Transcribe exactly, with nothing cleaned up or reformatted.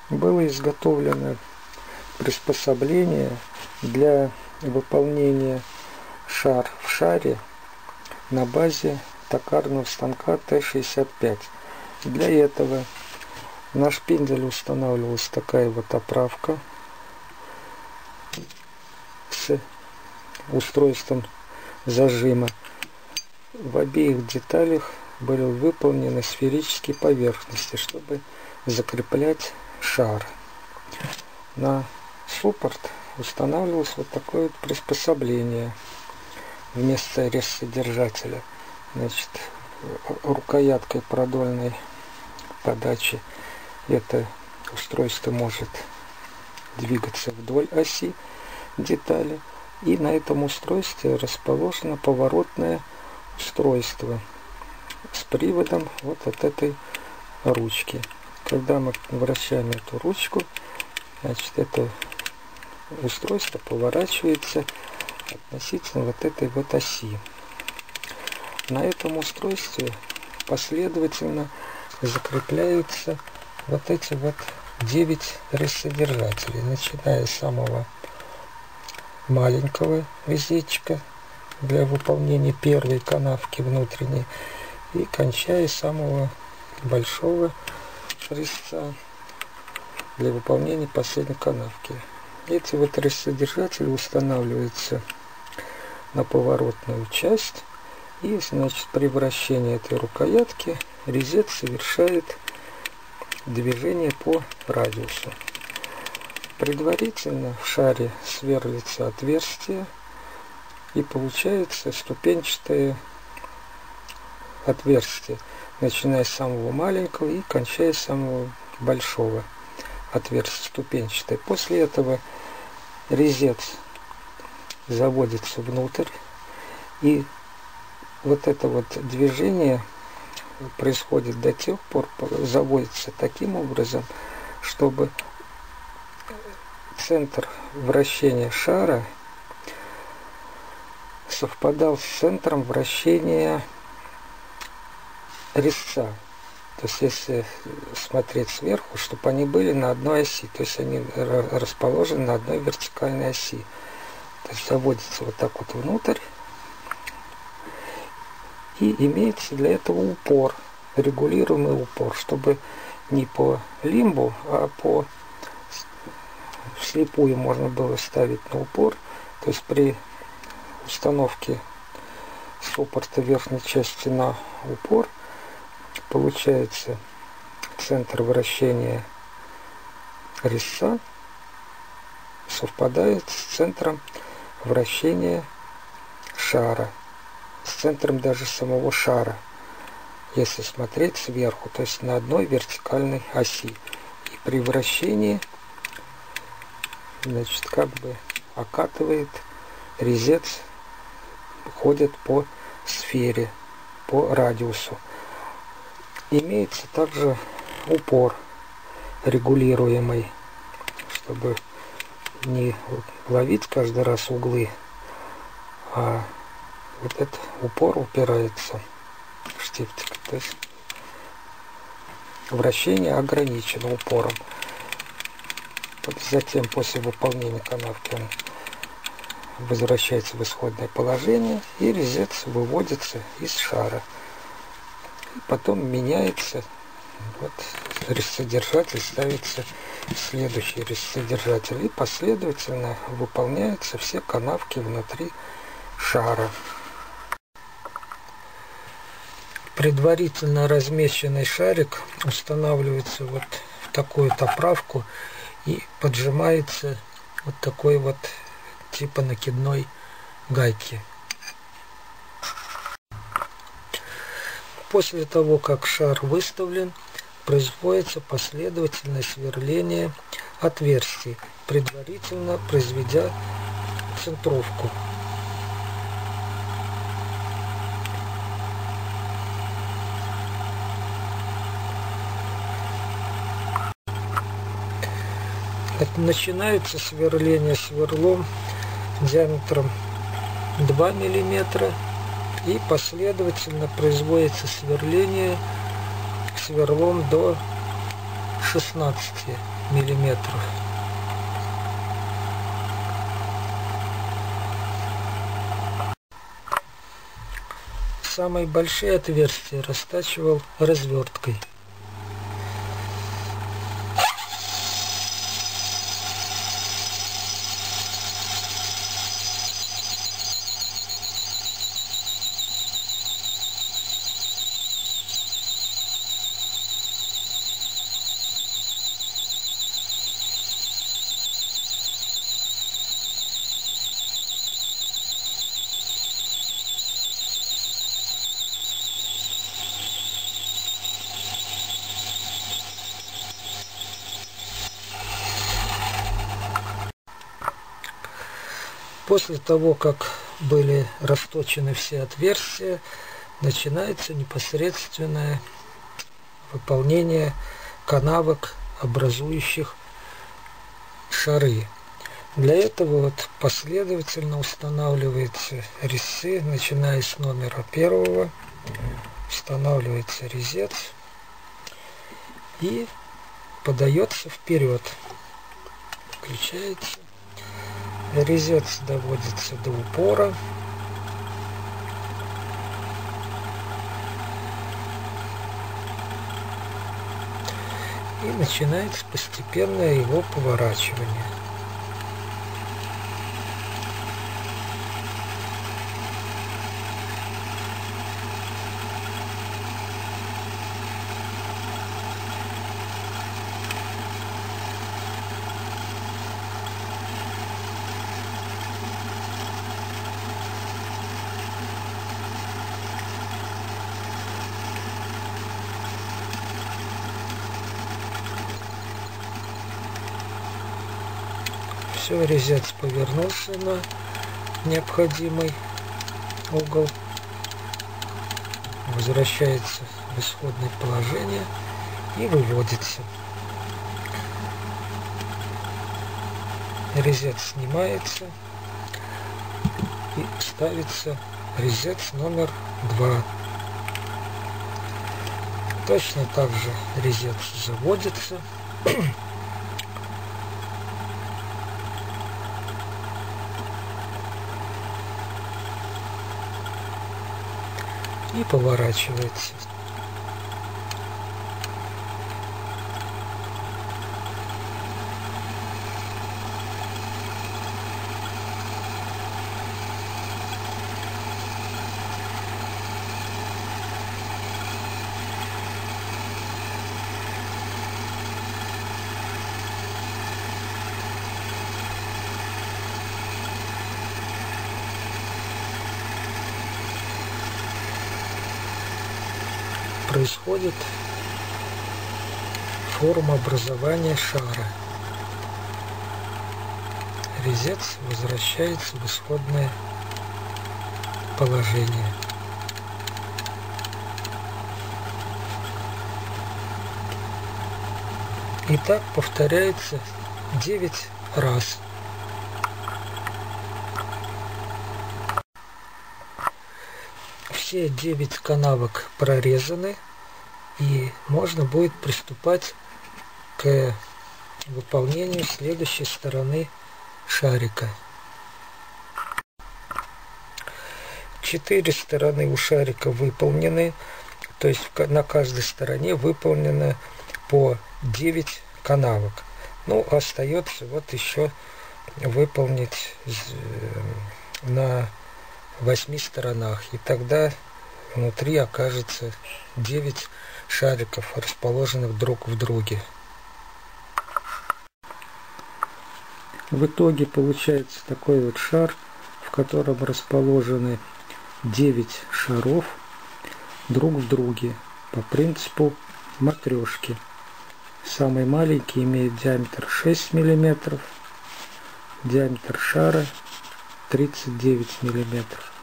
было изготовлено приспособление для выполнения шар в шаре на базе токарного станка Т шестьдесят пять. Для этого на шпиндель устанавливалась такая вот оправка с устройством зажима. В обеих деталях были выполнены сферические поверхности, чтобы закреплять шар. На суппорт устанавливалось вот такое вот приспособление вместо резцесодержателя. Значит, рукояткой продольной подачи это устройство может двигаться вдоль оси детали, и на этом устройстве расположено поворотное устройство с приводом вот от этой ручки. Когда мы вращаем эту ручку, значит, это устройство поворачивается относительно вот этой вот оси. На этом устройстве последовательно закрепляются вот эти вот девять резцесодержателей, начиная с самого маленького резечка для выполнения первой канавки внутренней и кончая самого большого резца для выполнения последней канавки. Эти вот резцесодержатели устанавливаются на поворотную часть, и, значит, при вращении этой рукоятки резец совершает движение по радиусу. Предварительно в шаре сверлится отверстие, и получается ступенчатое отверстие, начиная с самого маленького и кончая с самого большого отверстия ступенчатое. После этого резец заводится внутрь, и вот это вот движение происходит до тех пор, заводится таким образом, чтобы центр вращения шара совпадал с центром вращения резца. То есть, если смотреть сверху, чтобы они были на одной оси, то есть они расположены на одной вертикальной оси. То есть заводится вот так вот внутрь, и имеется для этого упор, регулируемый упор, чтобы не по лимбу, а по вслепую можно было ставить на упор. То есть при установке суппорта верхней части на упор получается центр вращения резца совпадает с центром вращения шара, с центром даже самого шара, если смотреть сверху, то есть на одной вертикальной оси. И при вращении, значит, как бы окатывает резец, ходит по сфере, по радиусу. Имеется также упор регулируемый, чтобы не ловить каждый раз углы, а вот этот упор упирается в штифтик. То есть вращение ограничено упором. Вот затем после выполнения канавки он возвращается в исходное положение, и резец выводится из шара. И потом меняется, вот резцесодержатель ставится следующий резцесодержатель, и последовательно выполняются все канавки внутри шара. Предварительно размеченный шарик устанавливается вот в такую вот оправку и поджимается вот такой вот типа накидной гайки. После того, как шар выставлен, производится последовательное сверление отверстий, предварительно произведя центровку. Начинается сверление сверлом диаметром два миллиметра, и последовательно производится сверление сверлом до шестнадцати миллиметров. Самые большие отверстия растачивал разверткой. После того, как были расточены все отверстия, начинается непосредственное выполнение канавок, образующих шары. Для этого вот последовательно устанавливаются резцы, начиная с номера первого, устанавливается резец и подается вперед. Включается. Резец доводится до упора. И начинается постепенное его поворачивание. Все, резец повернулся на необходимый угол, возвращается в исходное положение и выводится. Резец снимается и ставится резец номер два. Точно так же резец заводится. И поворачивается. Происходит форма образования шара. Резец возвращается в исходное положение. И так повторяется девять раз. Все девять канавок прорезаны, и можно будет приступать к выполнению следующей стороны шарика. Четыре стороны у шарика выполнены, то есть на каждой стороне выполнено по девять канавок. Ну, остается вот еще выполнить на восьми сторонах, и тогда внутри окажется девять шариков, расположенных друг в друге. В итоге получается такой вот шар, в котором расположены девять шаров друг в друге по принципу матрешки. Самый маленький имеет диаметр шесть миллиметров, диаметр шара тридцать девять миллиметров.